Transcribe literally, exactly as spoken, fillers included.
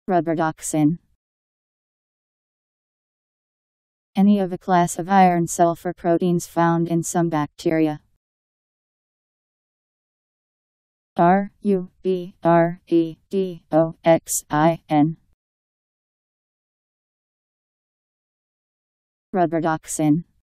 Rubredoxin. Any of a class of iron-sulfur proteins found in some bacteria. R U B R E D O X I N. Rubredoxin.